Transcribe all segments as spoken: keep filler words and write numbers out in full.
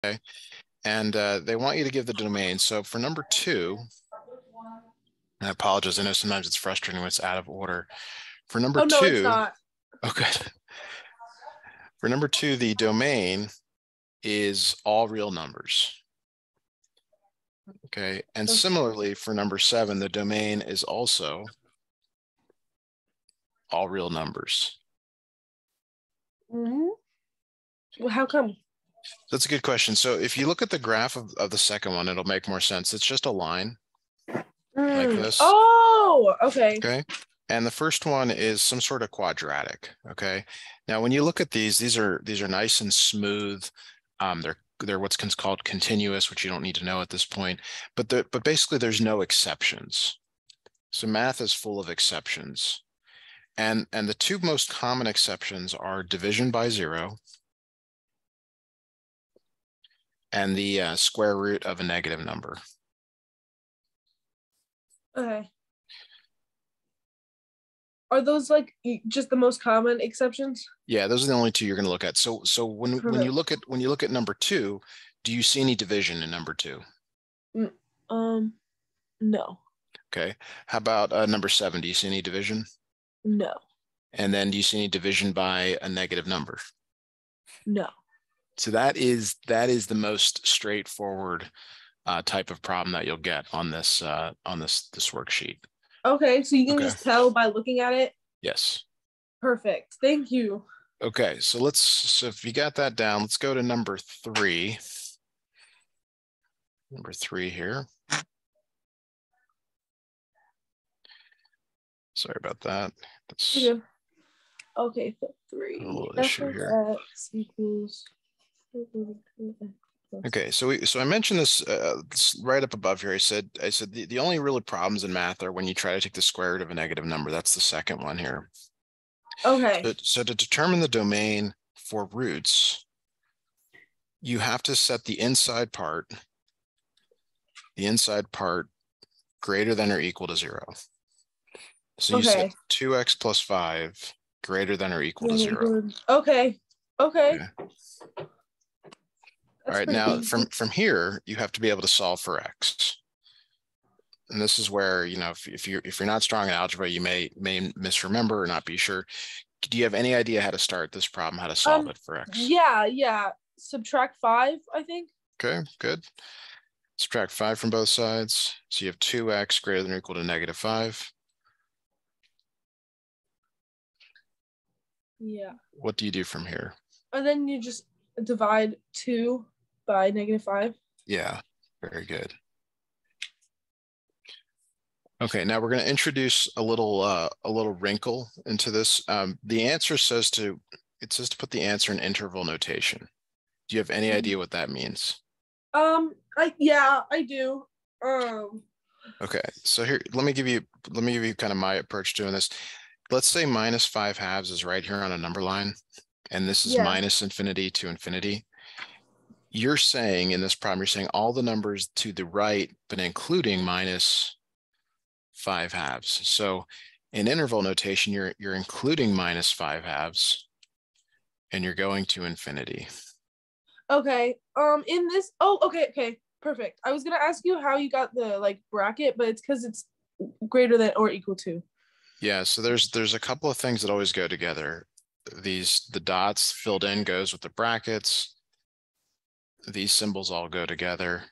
Okay. And uh, they want you to give the domain. So for number two, and I apologize, I know sometimes it's frustrating when it's out of order. For number oh, no, two, it's not. okay. For number two, the domain is all real numbers. Okay. And Okay. similarly, for number seven, the domain is also all real numbers. Mm-hmm. Well, how come? That's a good question. So if you look at the graph of, of the second one, it'll make more sense. It's just a line like Mm. this. Oh, okay. Okay. And the first one is some sort of quadratic. Okay. Now, when you look at these, these are these are nice and smooth. Um, they're they're what's called continuous, which you don't need to know at this point. But the, but basically, there's no exceptions. So math is full of exceptions. And and the two most common exceptions are division by zero and the uh, square root of a negative number. Okay. Are those like just the most common exceptions? Yeah, those are the only two you're going to look at. So so when when you look at when you look at number two, do you see any division in number two? Um, no. Okay. How about uh, number seven? Do you see any division? No. And then do you see any division by a negative number? No. So that is that is the most straightforward uh, type of problem that you'll get on this uh, on this this worksheet. Okay, so you can Okay. just tell by looking at it? Yes. Perfect. Thank you. Okay, so let's, so if you got that down, let's go to number three. Number three here. Sorry about that. That's yeah. Okay, so three. a little issue here. X equals. Okay, so we, so I mentioned this uh, right up above here. I said I said the, the only really problems in math are when you try to take the square root of a negative number. That's the second one here. Okay. So, so to determine the domain for roots, you have to set the inside part, the inside part greater than or equal to zero. So you okay. set two x plus five greater than or equal to zero. Okay. Okay. Okay. All right, now easy. from from here, you have to be able to solve for x. And this is where, you know, if, if you're if you're not strong in algebra, you may may misremember or not be sure. Do you have any idea how to start this problem, how to solve um, it for x? Yeah, yeah. Subtract five, I think. Okay, good. Subtract five from both sides. So you have two x greater than or equal to negative five. Yeah. What do you do from here? And then you just divide two by negative five. Yeah, very good. Okay, now we're going to introduce a little uh, a little wrinkle into this. Um, the answer says to it says to put the answer in interval notation. Do you have any idea what that means? Um, I yeah, I do. Um. Okay, so here, let me give you let me give you kind of my approach to doing this. Let's say minus five halves is right here on a number line, and this is yeah. minus infinity to infinity. You're saying in this problem, you're saying all the numbers to the right, but including minus five halves. So in interval notation, you're you're including minus five halves, and you're going to infinity. Okay. Um. In this. Oh. Okay. Okay. Perfect. I was gonna ask you how you got the like bracket, but it's because it's greater than or equal to. Yeah. So there's there's a couple of things that always go together. These the dots filled in goes with the brackets. These symbols all go together.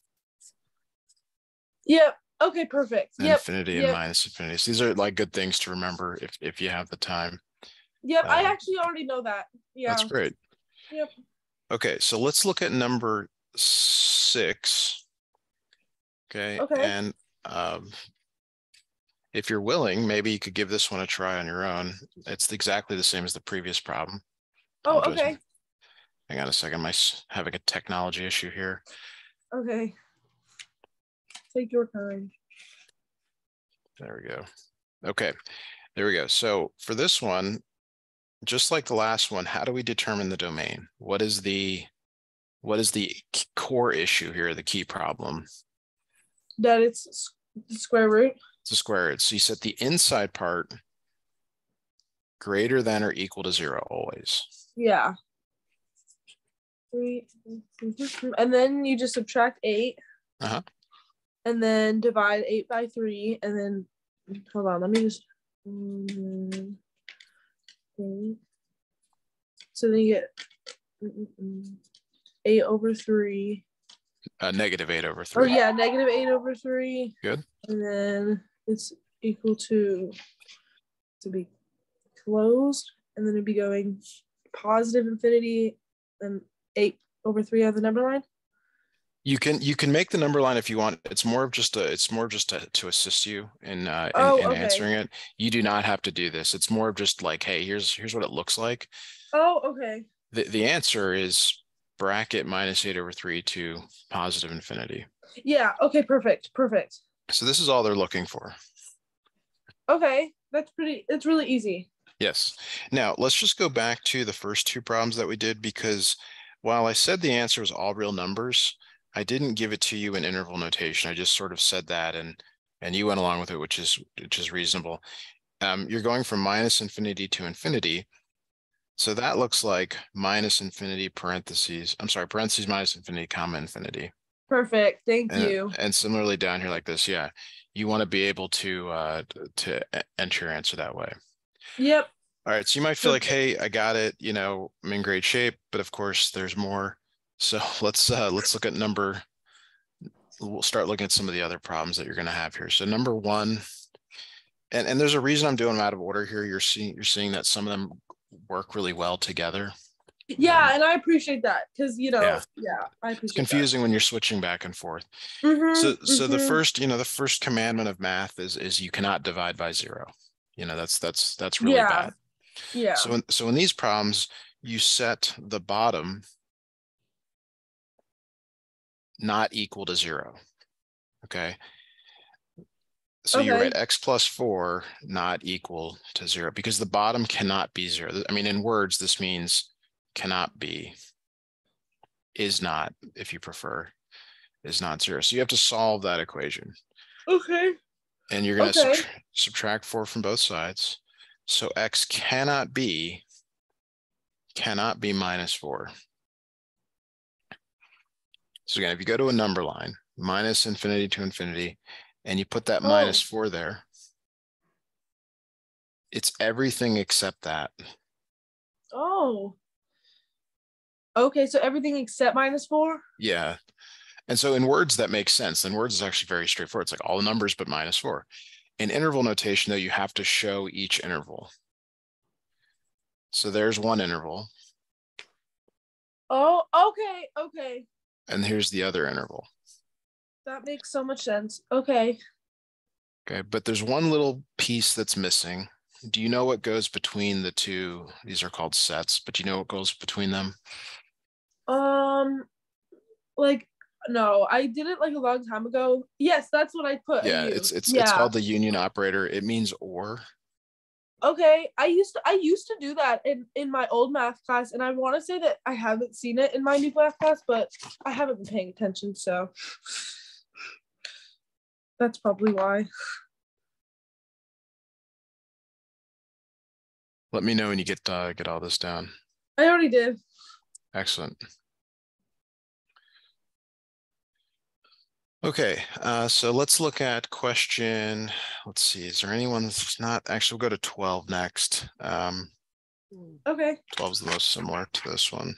Yep. Okay, perfect. Yep. Infinity yep. and minus infinity. So these are like good things to remember if, if you have the time. Yep, uh, I actually already know that. Yeah. That's great. Yep. Okay, so let's look at number six. Okay. Okay. And um, if you're willing, maybe you could give this one a try on your own. It's exactly the same as the previous problem. Oh, okay. Hang on a second. I'm having a technology issue here. Okay. Take your time. There we go. Okay, there we go. So for this one, just like the last one, how do we determine the domain? What is the what is the core issue here, the key problem? That it's the square root. It's a square root. So you set the inside part greater than or equal to zero always. Yeah. three, and then you just subtract eight. Uh-huh. And then divide eight by three, and then hold on, let me just um, so then you get eight over three. Uh, negative eight over three. Oh yeah, negative eight over three. Good. And then it's equal to to be closed, and then it'd be going positive infinity and eight over three on the number line. You can you can make the number line if you want. It's more of just a it's more just to, to assist you in uh, in, oh, in okay. answering it. You do not have to do this. It's more of just like, hey, here's here's what it looks like. Oh, okay. The the answer is bracket minus eight over three to positive infinity. Yeah. Okay. Perfect. Perfect. So this is all they're looking for. Okay, that's pretty. It's really easy. Yes. Now let's just go back to the first two problems that we did, because while I said the answer was all real numbers, I didn't give it to you in interval notation. I just sort of said that, and and you went along with it, which is which is reasonable. Um, you're going from minus infinity to infinity. So that looks like minus infinity parentheses. I'm sorry, parentheses minus infinity comma infinity. Perfect. Thank and, you. And similarly down here like this, yeah, you want to be able to uh, to enter your answer that way. Yep. All right. So you might feel like, hey, I got it. You know, I'm in great shape, but of course there's more. So let's uh, let's look at number, we'll start looking at some of the other problems that you're going to have here. So number one, and, and there's a reason I'm doing them out of order here. You're seeing, you're seeing that some of them work really well together. Yeah, um, and I appreciate that because, you know, yeah, yeah I appreciate it's confusing that. when you're switching back and forth. Mm-hmm, so so mm-hmm. the first, you know, the first commandment of math is is you cannot divide by zero. You know, that's that's that's really yeah. bad. Yeah. So in, so in these problems, you set the bottom not equal to zero. Okay. So okay. You write x plus four not equal to zero because the bottom cannot be zero. I mean, in words, this means cannot be, is not, if you prefer, is not zero. So you have to solve that equation. Okay. And you're going to okay. subtra subtract four from both sides. So x cannot be, cannot be minus four. So again, if you go to a number line, minus infinity to infinity, and you put that oh. minus four there, it's everything except that. Oh. Okay, so everything except minus four? Yeah. And so in words, that makes sense. In words, it's actually very straightforward. It's like all the numbers but minus four. In interval notation, though, you have to show each interval. So there's one interval. Oh, okay, okay. And here's the other interval. That makes so much sense. Okay. Okay, but there's one little piece that's missing. Do you know what goes between the two? These are called sets, but do you know what goes between them? Um, like, no, I did it like a long time ago. Yes, that's what I put. Yeah, it's it's yeah. it's called the union operator. It means or. Okay, I used to I used to do that in in my old math class, and I want to say that I haven't seen it in my new math class, but I haven't been paying attention, so that's probably why. Let me know when you get uh, get all this down. I already did. Excellent. Okay, uh, so let's look at question, let's see, is there anyone that's not, actually we'll go to twelve next. Um, okay. twelve is the most similar to this one.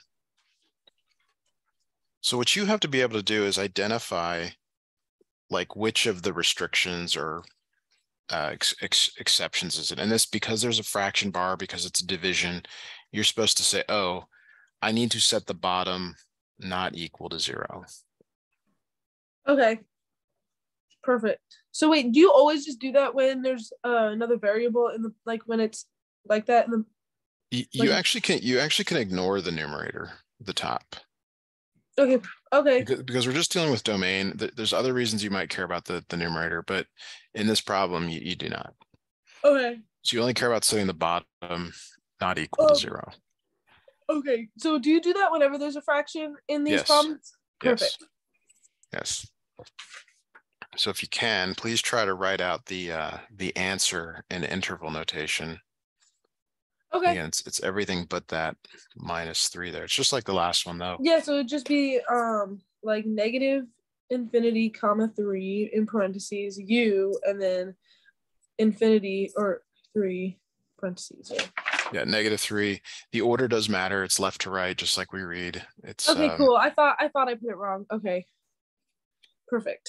So what you have to be able to do is identify like which of the restrictions or uh, ex ex exceptions is it. And this, because there's a fraction bar, because it's a division, you're supposed to say, oh, I need to set the bottom not equal to zero. Okay. Perfect. So wait, do you always just do that when there's uh, another variable in the, like when it's like that in the you, you like, actually can you actually can ignore the numerator, the top. Okay. Okay. Because, because we're just dealing with domain. There's other reasons you might care about the, the numerator, but in this problem you, you do not. Okay. So you only care about setting the bottom not equal oh. to zero. Okay. So do you do that whenever there's a fraction in these yes. problems? Perfect. Yes. Yes. So if you can, please try to write out the uh, the answer in interval notation. Okay. Again, it's, it's everything but that minus three there. It's just like the last one though. Yeah, so it'd just be um like negative infinity comma three in parentheses u and then infinity or three parentheses. Yeah. Yeah, negative three. The order does matter. It's left to right, just like we read. It's okay, um, cool. I thought I thought I put it wrong. Okay. Perfect.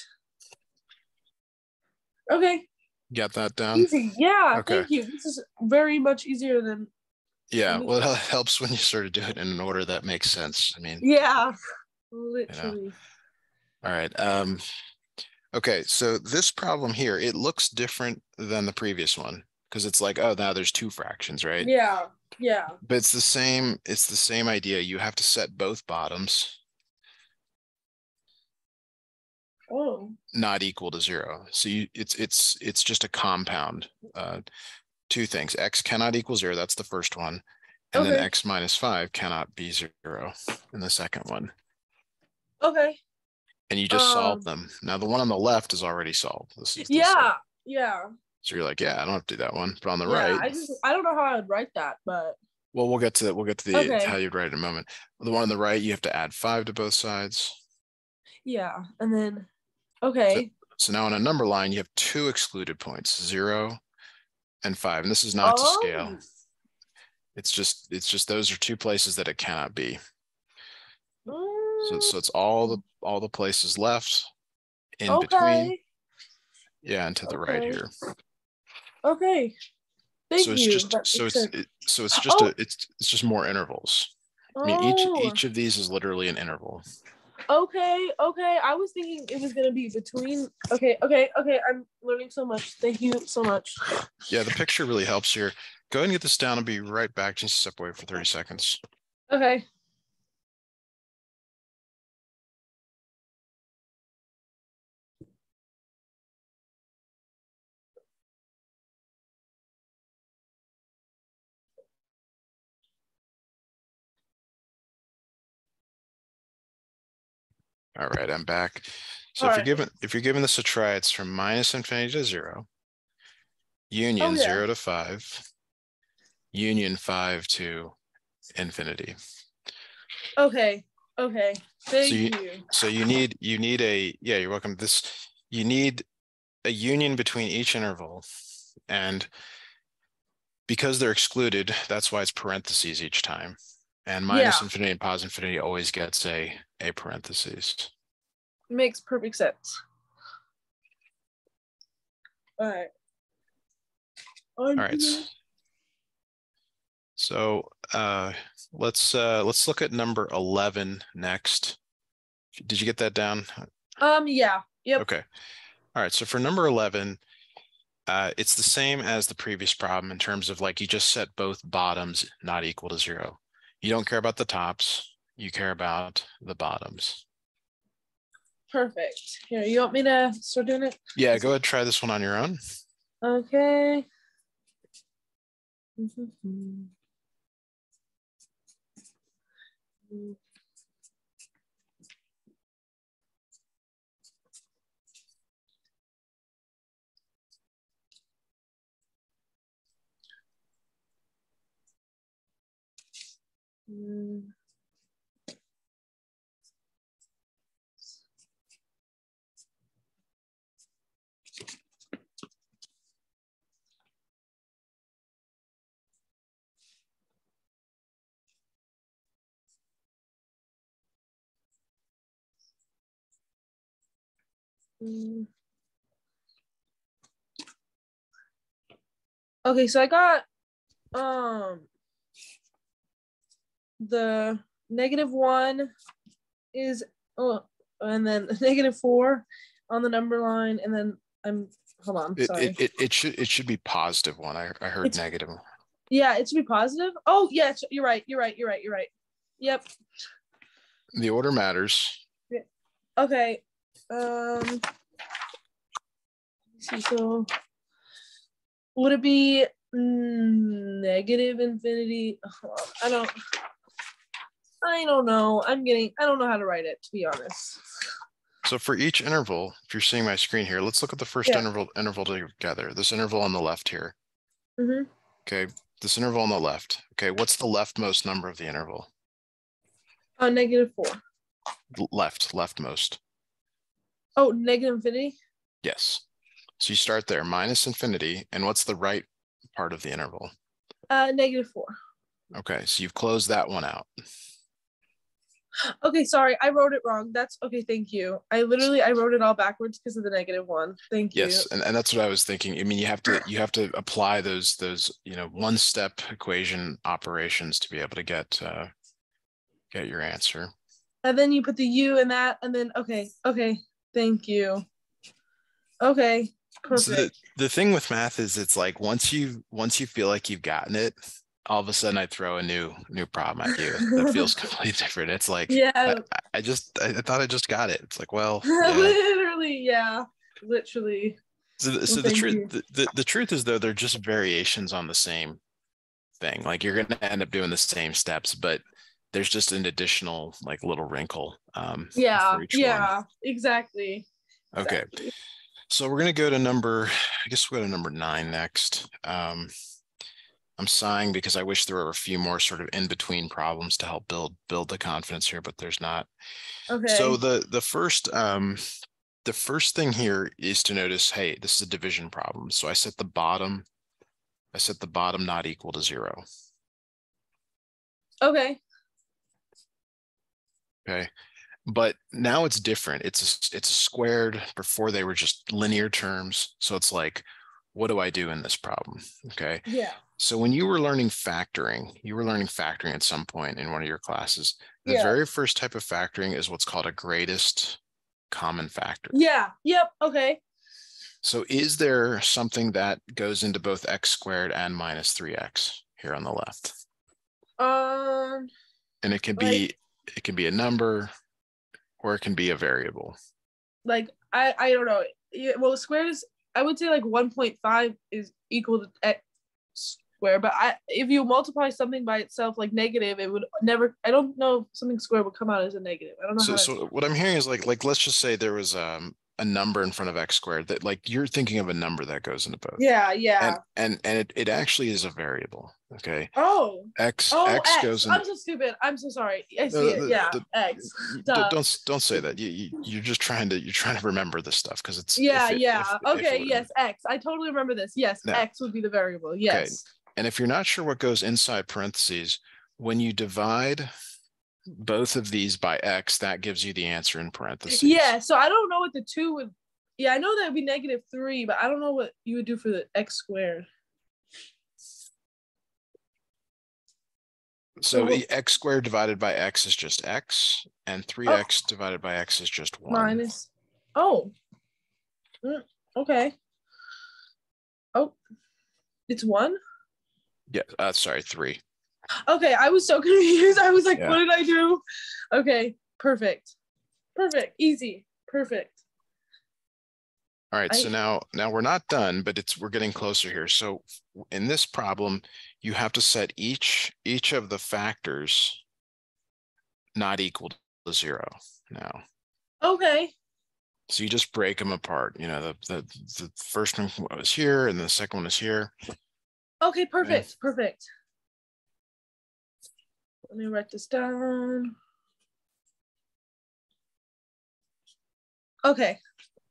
Okay. Got that down? Easy. Yeah, Okay. thank you. This is very much easier than Yeah, well, it helps when you sort of do it in an order that makes sense. I mean, yeah, literally. You know. All right. Um, okay, so this problem here, it looks different than the previous one because it's like, oh, now there's two fractions, right? Yeah, yeah. But it's the same, it's the same idea. You have to set both bottoms Oh. not equal to zero. So you it's it's it's just a compound. Uh, two things. X cannot equal zero. That's the first one. And okay. then x minus five cannot be zero in the second one. Okay. And you just um, solve them. Now the one on the left is already solved. This is yeah, same. yeah. So you're like, yeah, I don't have to do that one. But on the yeah, right, I just I don't know how I would write that, but well, we'll get to we'll get to the okay. how you'd write it in a moment. The one on the right, you have to add five to both sides. Yeah, and then okay. So, so now on a number line, you have two excluded points, zero and five. And this is not oh. to scale. It's just it's just those are two places that it cannot be. So, so it's all the all the places left in okay. between. Yeah, and to the okay. right here. Okay. Thank so it's you. just so it's it, so it's just oh. a it's it's just more intervals. I mean, each oh. each of these is literally an interval. Okay, okay. I was thinking it was gonna be between. Okay, okay, okay. I'm learning so much. Thank you so much. Yeah, the picture really helps here. Go ahead and get this down. I'll be right back. Just step away for thirty seconds. Okay. All right, I'm back. So All if right. you're given if you're giving this a try, it's from minus infinity to zero, union oh, yeah. zero to five, union five to infinity. Okay. Okay. Thank so you, you. So you need you need a yeah, you're welcome. This you need a union between each interval, and because they're excluded, that's why it's parentheses each time. And minus yeah. infinity and positive infinity always gets a, a parentheses. Makes perfect sense. All right. All right. So uh, let's uh, let's look at number eleven next. Did you get that down? Um. Yeah. Yep. Okay. All right. So for number eleven, uh, it's the same as the previous problem in terms of like you just set both bottoms not equal to zero. You don't care about the tops. You care about the bottoms. Perfect. Here, you want me to start doing it? Yeah, go ahead. Try this one on your own. Okay. Mm-hmm. Mm. Mm. Okay, so I got um the negative one is oh, and then negative four on the number line, and then I'm hold on, it, sorry. It, it, it should it should be positive one. I, I heard it's, negative. Yeah, it should be positive. Oh yeah, you're right. You're right. You're right. You're right. Yep. The order matters. Yeah. Okay. Um. Let's see. So, would it be negative infinity? Oh, I don't. I don't know. I'm getting. I don't know how to write it, to be honest. So for each interval, if you're seeing my screen here, let's look at the first yeah. interval interval together. This interval on the left here. Mm-hmm. Okay. This interval on the left. Okay, what's the leftmost number of the interval? Uh, negative four. Left, leftmost. Oh, negative infinity? Yes. So you start there, minus infinity, and what's the right part of the interval? Uh, negative four. Okay, so you've closed that one out. Okay, sorry, I wrote it wrong. That's okay, thank you. I literally I wrote it all backwards because of the negative one. Thank you. Yes, and, and that's what I was thinking. I mean, you have to you have to apply those those you know one step equation operations to be able to get uh, get your answer. And then you put the U in that, and then okay, okay, thank you. Okay, perfect. So the, the thing with math is it's like once you once you feel like you've gotten it, all of a sudden I throw a new new problem at you that feels completely different. It's like, yeah, I, I just I thought I just got it. It's like, well, yeah. literally, yeah, literally. So, the, so well, the truth the, the, the truth is though they're just variations on the same thing. Like you're going to end up doing the same steps, but there's just an additional like little wrinkle. Um, yeah, yeah, one. exactly. Okay, exactly. So we're going to go to number. I guess we'll go to number nine next. Um, I'm sighing because I wish there were a few more sort of in between problems to help build build the confidence here, but there's not. Okay. So the the first um, the first thing here is to notice, hey, this is a division problem. So I set the bottom. I set the bottom not equal to zero. Okay. Okay. But now it's different. It's a, it's a squared. Before they were just linear terms. So it's like, what do I do in this problem? Okay. Yeah. So when you were learning factoring, you were learning factoring at some point in one of your classes. The yeah. very first type of factoring is what's called a greatest common factor. Yeah. Yep. Okay. So is there something that goes into both x squared and minus three x here on the left? Um. And it can be like, it can be a number, or it can be a variable. Like I I don't know. Well, squared is I would say like one point five is equal to x squared, but I if you multiply something by itself like negative, it would never. I don't know if something squared would come out as a negative. I don't know. So how so to... what I'm hearing is like like let's just say there was um a number in front of x squared that like you're thinking of a number that goes into both. Yeah, yeah. And and and it, it actually is a variable. Okay. Oh. X oh, X, X. goes in. I'm so stupid. I'm so sorry. I see uh, it. Yeah. The, X. Duh. Don't don't say that. You, you you're just trying to you're trying to remember this stuff because it's yeah it, yeah. If, okay. if yes. X. I totally remember this. Yes. Now, X would be the variable. Yes. Okay. And if you're not sure what goes inside parentheses, when you divide both of these by X, that gives you the answer in parentheses. Yeah. So I don't know what the two would. Yeah, I know that would be negative three, but I don't know what you would do for the X squared. So oh. X squared divided by X is just X, and three X oh. divided by X is just one. Minus. Oh. Mm, okay. Oh. It's one? Yeah, uh, sorry, three. Okay, I was so confused. I was like, yeah. What did I do? Okay, perfect. Perfect. Easy. Perfect. All right, I, so now now we're not done, but it's we're getting closer here. So in this problem, you have to set each each of the factors not equal to zero now. Okay. So you just break them apart. You know, the the, the first one was here and the second one is here. Okay, perfect, okay. perfect. Let me write this down. Okay.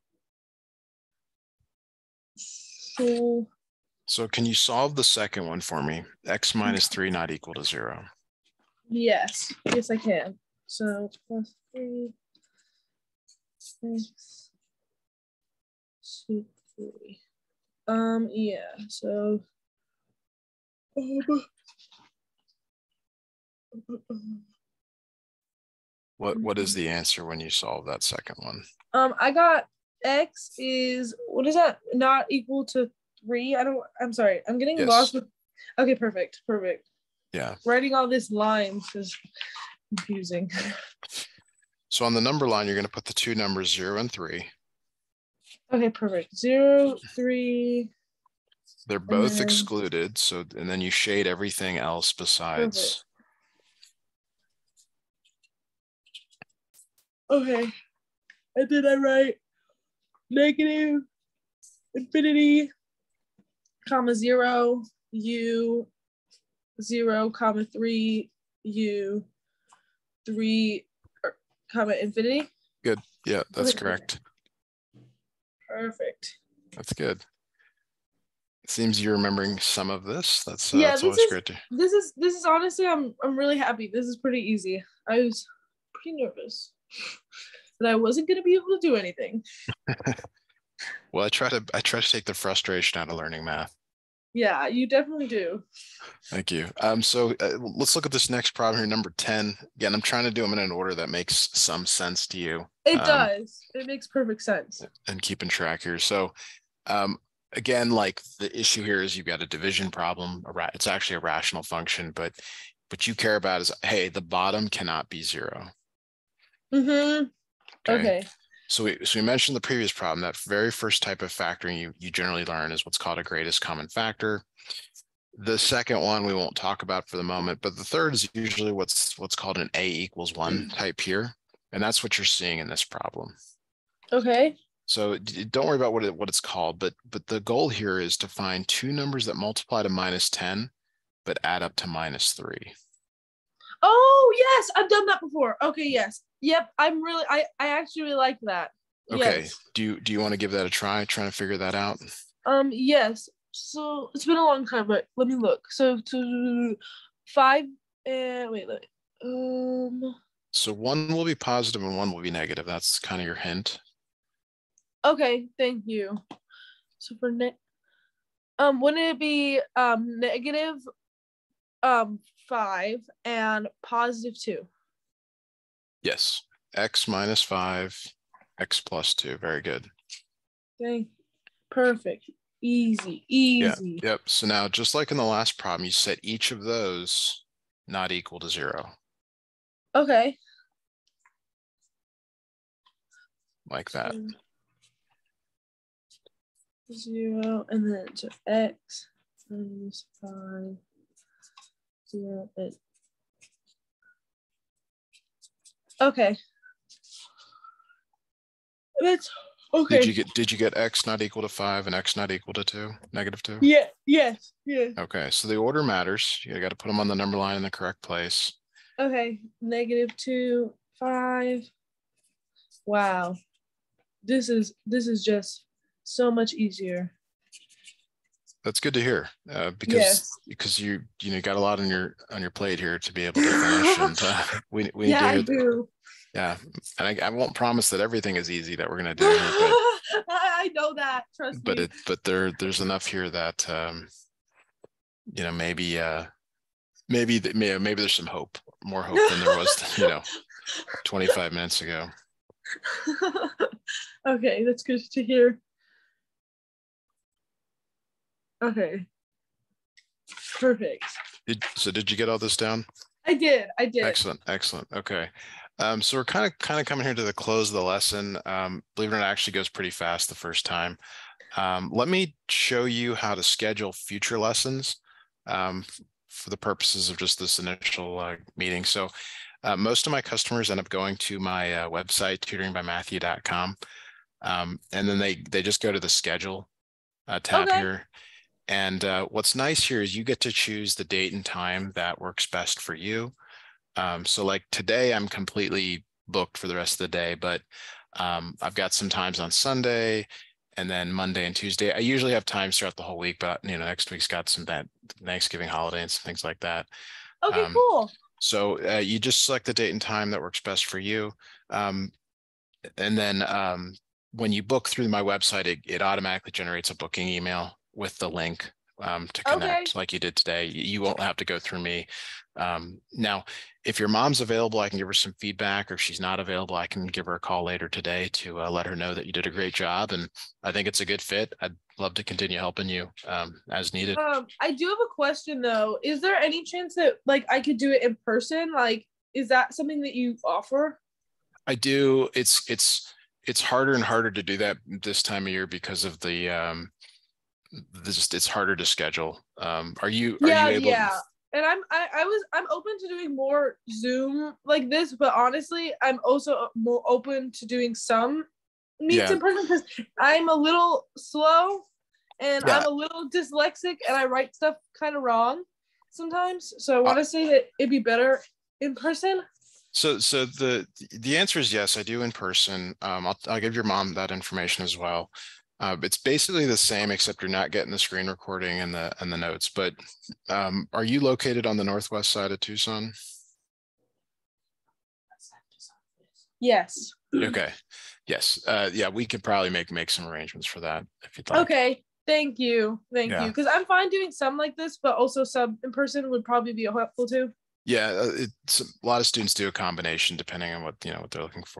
So, so can you solve the second one for me? X minus three not equal to zero. Yes, yes I can. So plus three, six, two, three. Um, yeah, so what what is the answer when you solve that second one? Um, I got X is what is that? Not equal to three. I don't. I'm sorry. I'm getting yes. lost with. Okay, perfect, perfect. Yeah. Writing all this lines is confusing. So on the number line, you're going to put the two numbers zero and three. Okay, perfect. Zero, three. They're both then... excluded. So and then you shade everything else besides. Perfect. Okay. And then I write negative infinity, comma zero, u, zero comma three u three or, comma infinity. Good. Yeah, that's Okay. correct. Perfect. That's good. It seems you're remembering some of this. That's uh, yeah. that's This always is great to. this is this is honestly, I'm I'm really happy. This is pretty easy. I was pretty nervous that I wasn't gonna be able to do anything. Well, I try to I try to take the frustration out of learning math. Yeah, you definitely do. Thank you. Um, so uh, let's look at this next problem here, number ten. Again, I'm trying to do them in an order that makes some sense to you. It um, does. It makes perfect sense. And keeping track here. So um, again, like the issue here is you've got a division problem. It's actually a rational function, but what you care about is, hey, the bottom cannot be zero. Mm-hmm. Okay. okay. So we, so we mentioned the previous problem, that very first type of factoring you, you generally learn is what's called a greatest common factor. The second one we won't talk about for the moment, but the third is usually what's what's called an A equals one type here. And that's what you're seeing in this problem. Okay. So don't worry about what it, what it's called, but but the goal here is to find two numbers that multiply to minus ten, but add up to minus three. Oh, yes, I've done that before. Okay, yes. Yep, I'm really, I, I actually really like that. Okay, yes. do you do you want to give that a try, trying to figure that out? Um, yes. So it's been a long time, but let me look. So to five, and uh, wait, wait, um. So one will be positive and one will be negative. That's kind of your hint. Okay, thank you. So for net, um, wouldn't it be um negative, um five and positive two? Yes, x minus five, x plus two. Very good. Okay, perfect. Easy, easy. Yeah, yep. So now, just like in the last problem, you set each of those not equal to zero. Okay. Like that. Zero, and then to x minus five, zero, and okay. That's okay. Did you get did you get x not equal to five and x not equal to two, negative two? Yeah, yes, yes. Okay, so the order matters. You got to put them on the number line in the correct place. Okay, negative two, five. Wow. This is this is just so much easier. That's good to hear, uh, because yes. because you you know got a lot on your on your plate here to be able to finish, and uh, we we yeah, need to I do. Yeah, and I, I won't promise that everything is easy that we're gonna do here, but I know that. Trust but me. it but there there's enough here that um, you know maybe uh maybe maybe maybe there's some hope, more hope than there was you know twenty-five minutes ago. Okay, that's good to hear. Okay. Perfect. Did, so did you get all this down? I did. I did. Excellent. Excellent. Okay. Um, so we're kind of kind of coming here to the close of the lesson. Um, believe it or not, it actually goes pretty fast the first time. Um, let me show you how to schedule future lessons um, for the purposes of just this initial uh, meeting. So uh, most of my customers end up going to my uh, website, tutoring by matthew dot com. Um, and then they, they just go to the schedule uh, tab okay. here. And uh, what's nice here is you get to choose the date and time that works best for you. Um, so like today, I'm completely booked for the rest of the day, but um, I've got some times on Sunday and then Monday and Tuesday. I usually have times throughout the whole week, but you know, next week's got some that Thanksgiving holiday and some things like that. Okay, um, cool. So uh, you just select the date and time that works best for you. Um, and then um, when you book through my website, it, it automatically generates a booking email with the link um, to connect okay. like you did today. You won't have to go through me. Um, now, if your mom's available, I can give her some feedback, or if she's not available, I can give her a call later today to uh, let her know that you did a great job. And I think it's a good fit. I'd love to continue helping you um, as needed. Um, I do have a question though. Is there any chance that like I could do it in person? Like, is that something that you offer? I do. It's, it's, it's harder and harder to do that this time of year because of the, um, this, it's harder to schedule. Um, are you, are yeah, you able yeah. And I'm, I, I was, I'm open to doing more Zoom like this, but honestly, I'm also more open to doing some meets yeah. in person because I'm a little slow and yeah. I'm a little dyslexic and I write stuff kind of wrong. sometimes. So I want to uh, say that it'd be better in person. So, so the the answer is yes, I do in person. Um, I'll I'll give your mom that information as well. Uh, it's basically the same, except you're not getting the screen recording and the and the notes. But um, are you located on the northwest side of Tucson? Yes. Okay. Yes. Uh, yeah, we could probably make make some arrangements for that if you'd like. Okay. Thank you. Thank yeah. you. Because I'm fine doing some like this, but also some in person would probably be helpful too. Yeah, it's a lot of students do a combination depending on what you know what they're looking for.